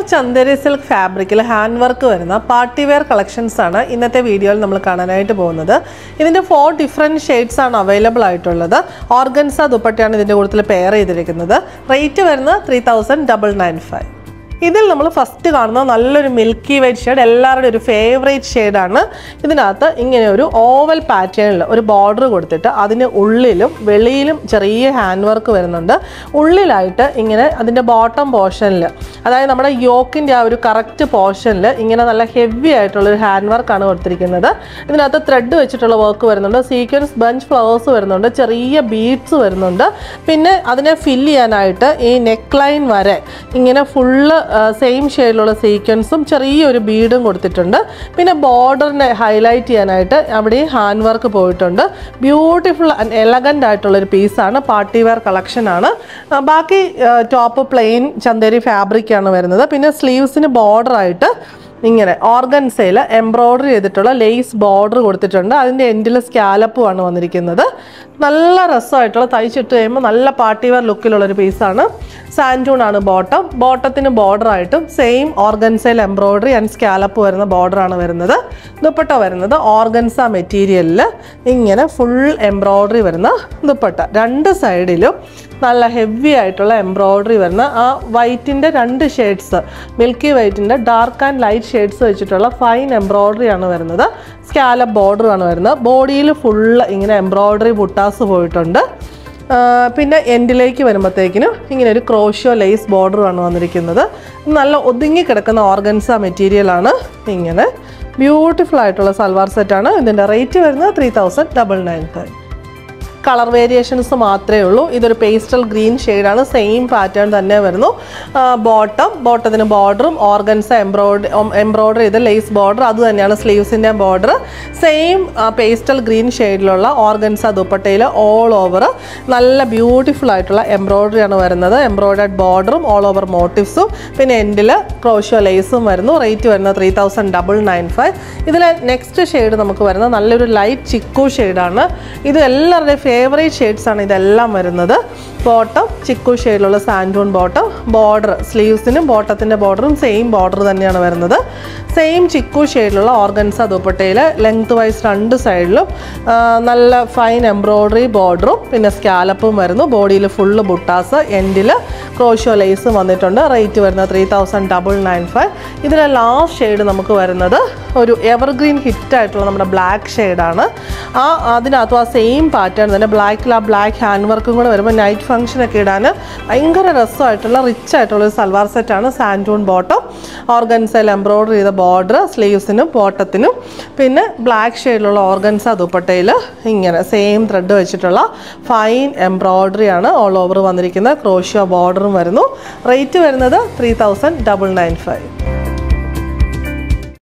Handworked Chanderisilk fabric hand work party wear collections ആണ് ഇന്നത്തെ വീഡിയോയിൽ നമ്മൾ കാണാനായിട്ട് പോകുന്നത്. ഇതിന്റെ 4 different shades ആണ് available ആയിട്ടുള്ളത്. Organza ദുപ്പട്ടയാണ് ഇതിന്റെ കൂട്ടത്തിൽ പെയർ ചെയ്തിരിക്കുന്നത്. റേറ്റ് വരുന്നത് 3995. ഇതിൽ നമ്മൾ ഫസ്റ്റ് കാണുന്ന നല്ലൊരു മിൽക്കി വൈറ്റ് ഷെയ്ഡ് എല്ലാവരുടെയും ഒരു ഫേവറേറ്റ് ഷെയ്ഡാണ്. ഇതിനകത്ത് ഇങ്ങനെ ഒരു ഓവൽ പാറ്റേണിൽ ഒരു ബോർഡർ കൊടുത്തിട്ട് അതിന് ഉള്ളിലും വെളിയിലും ചെറിയ ഹാൻഡ് വർക്ക് വരുന്നുണ്ട്. ഉള്ളിലായിട്ട് ഇങ്ങനെ അതിൻ്റെ ബോട്ടം പോർഷനിൽ, അതായത് നമ്മുടെ യോക്കിൻ്റെ ആ ഒരു കറക്റ്റ് പോർഷനിൽ ഇങ്ങനെ നല്ല ഹെവി ആയിട്ടുള്ളൊരു ഹാൻഡ് വർക്കാണ് കൊടുത്തിരിക്കുന്നത്. ഇതിനകത്ത് ത്രെഡ് വെച്ചിട്ടുള്ള വർക്ക് വരുന്നുണ്ട്, സീക്വൻസ് ബഞ്ച് ഫ്ലവേഴ്സ് വരുന്നുണ്ട്, ചെറിയ ബീഡ്സ് വരുന്നുണ്ട്. പിന്നെ അതിനെ ഫില്ല് ചെയ്യാനായിട്ട് ഈ നെക്ക് ലൈൻ വരെ ഇങ്ങനെ ഫുള്ള് സെയിം ഷെയ്ഡിലുള്ള സീക്വൻസും ചെറിയൊരു ബീഡും കൊടുത്തിട്ടുണ്ട്. പിന്നെ ബോർഡറിനെ ഹൈലൈറ്റ് ചെയ്യാനായിട്ട് അവിടെ ഹാൻഡ് വർക്ക് പോയിട്ടുണ്ട്. ബ്യൂട്ടിഫുൾ ആൻഡ് എലഗൻ്റ് ആയിട്ടുള്ളൊരു പീസാണ്, പാർട്ടി വെയർ കളക്ഷനാണ്. ബാക്കി ടോപ്പ് പ്ലെയിൻ ചന്ദേരി ഫാബ്രിക്കാണ് വരുന്നത്. പിന്നെ സ്ലീവ്സിന് ബോർഡറായിട്ട് ഇങ്ങനെ ഓർഗൻസയിൽ എംബ്രോയ്ഡറി ചെയ്തിട്ടുള്ള ലേസ് ബോർഡർ കൊടുത്തിട്ടുണ്ട്. അതിൻ്റെ എൻഡിൽ സ്കാലപ്പുമാണ് വന്നിരിക്കുന്നത്. നല്ല രസമായിട്ടുള്ള തയ്ച്ചിട്ട് കഴിയുമ്പോൾ നല്ല പാർട്ടി വെയർ ലുക്കിലുള്ളൊരു പീസാണ്. സാൻറ്റൂൺ ആണ് ബോട്ടത്തിന് ബോർഡറായിട്ടും സെയിം ഓർഗൻസയിൽ എംബ്രോയ്ഡറി ആൻഡ് സ്കാലപ്പ് വരുന്ന ബോർഡറാണ് വരുന്നത്. ദുപ്പട്ട വരുന്നത് ഓർഗൻസ മെറ്റീരിയലിൽ ഇങ്ങനെ ഫുൾ എംബ്രോയ്ഡറി വരുന്ന ദുപ്പട്ട. രണ്ട് സൈഡിലും നല്ല ഹെവി ആയിട്ടുള്ള എംബ്രോയ്ഡറി വരുന്ന ആ വൈറ്റിൻ്റെ 2 ഷെയ്ഡ്സ്, മിൽക്കി വൈറ്റിൻ്റെ ഡാർക്ക് ആൻഡ് ലൈറ്റ് ഷെയ്ഡ്സ് വെച്ചിട്ടുള്ള ഫൈൻ എംബ്രോയ്ഡറി ആണ് വരുന്നത്. സ്കാലപ്പ് ബോർഡർ ആണ് വരുന്നത്. ബോഡിയിൽ ഫുള്ള് ഇങ്ങനെ എംബ്രോയ്ഡറി ബുട്ടാസ് പോയിട്ടുണ്ട്. പിന്നെ എൻഡിലേക്ക് വരുമ്പോഴത്തേക്കിനും ഇങ്ങനെ ഒരു ക്രോഷ്യോ ലേസ് ബോർഡറുമാണ് വന്നിരിക്കുന്നത്. നല്ല ഒതുങ്ങി കിടക്കുന്ന ഓർഗൻസ മെറ്റീരിയലാണ്. ഇങ്ങനെ ബ്യൂട്ടിഫുൾ ആയിട്ടുള്ള സൽവാർ സെറ്റാണ്. ഇതിൻ്റെ റേറ്റ് വരുന്നത് 3995. കളർ വേരിയേഷൻസ് മാത്രമേ ഉള്ളൂ. ഇതൊരു പേസ്റ്റൽ ഗ്രീൻ ഷെയ്ഡാണ്, സെയിം പാറ്റേൺ തന്നെ വരുന്നു. ബോട്ടത്തിന് ബോർഡറും ഓർഗൻസ എംബ്രോയ്ഡറി ചെയ്ത ലേസ് ബോർഡർ, അത് തന്നെയാണ് സ്ലീവ്സിൻ്റെ ബോർഡർ. സെയിം പേസ്റ്റൽ ഗ്രീൻ ഷെയ്ഡിലുള്ള ഓർഗൻസ ദുപ്പട്ടയിൽ ഓൾ ഓവർ നല്ല ബ്യൂട്ടിഫുൾ ആയിട്ടുള്ള എംബ്രോയ്ഡറിയാണ് വരുന്നത്. എംബ്രോയ്ഡേർഡ് ബോർഡറും ഓൾ ഓവർ മോട്ടീവ്സും പിന്നെ എൻഡിൽ ക്രോഷ്യോ ലേസും വരുന്നു. റേറ്റ് വരുന്നത് 3995. ഇതിലെ നെക്സ്റ്റ് ഷെയ്ഡ് നമുക്ക് വരുന്നത് നല്ലൊരു ലൈറ്റ് ചിക്കു ഷെയ്ഡാണ്. ഇത് എല്ലാവരുടെയും ഫേവറേറ്റ് ഷെയ്ഡ്സ് ആണ് ഇതെല്ലാം വരുന്നത്. ബോട്ടം ചിക്കു ഷെയ്ഡിലുള്ള സാൻറ്റൂൺ ബോട്ടം, ബോർഡർ സ്ലീവ്സിനും ബോട്ടത്തിൻ്റെ ബോർഡറും സെയിം ബോർഡർ തന്നെയാണ് വരുന്നത്. സെയിം ചിക്കു ഷെയ്ഡിലുള്ള ഓർഗൻസ ദുപ്പട്ടയിൽ ലെങ്ത് വൈസ് 2 സൈഡിലും നല്ല ഫൈൻ എംബ്രോയ്ഡറി ബോർഡറും പിന്നെ സ്കാലപ്പും വരുന്നു. ബോഡിയിൽ ഫുള്ള് ബുട്ടാസ്, എൻഡിൽ ക്രോഷ്യോ ലേസും വന്നിട്ടുണ്ട്. റേറ്റ് വരുന്നത് 3995. ഇതിലെ ലാസ്റ്റ് ഷെയ്ഡ് നമുക്ക് വരുന്നത് ഒരു എവർഗ്രീൻ ഹിറ്റായിട്ടുള്ള നമ്മുടെ ബ്ലാക്ക് ഷെയ്ഡാണ്. അതിനകത്തും ആ സെയിം പാറ്റേൺ തന്നെ ബ്ലാക്കിൽ ആ ബ്ലാക്ക് ഹാൻഡ് വർക്കും കൂടെ വരുമ്പോൾ നൈറ്റ് ഫംഗ്ഷനൊക്കെ ഇടാൻ ഭയങ്കര രസമായിട്ടുള്ള റിച്ച് ആയിട്ടുള്ള ഒരു സൽവാർ സെറ്റാണ്. സാൻറ്റൂൺ ബോട്ടം, ഓർഗൻസയിൽ എംബ്രോയ്ഡറി ചെയ്ത ബോർഡർ സ്ലീവ്സിനും ബോട്ടത്തിനും, പിന്നെ ബ്ലാക്ക് ഷെയ്ഡിലുള്ള ഓർഗൻസ ദുപ്പട്ടയിൽ ഇങ്ങനെ സെയിം ത്രെഡ് വെച്ചിട്ടുള്ള ഫൈൻ എംബ്രോയ്ഡറി ആണ് ഓൾ ഓവർ വന്നിരിക്കുന്നത്. ക്രോഷ്യോ ബോർഡറും വരുന്നു. റേറ്റ് വരുന്നത് 3995.